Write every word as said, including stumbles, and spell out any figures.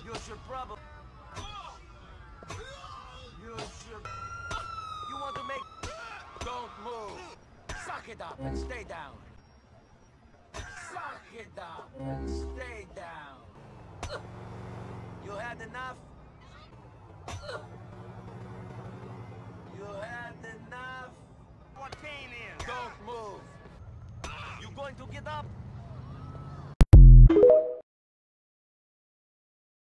You should probably... You should... You want to make... Don't move. Suck it up and stay down. Suck it up and stay down. You had enough? You had enough? What came in? Don't move. You going to get up?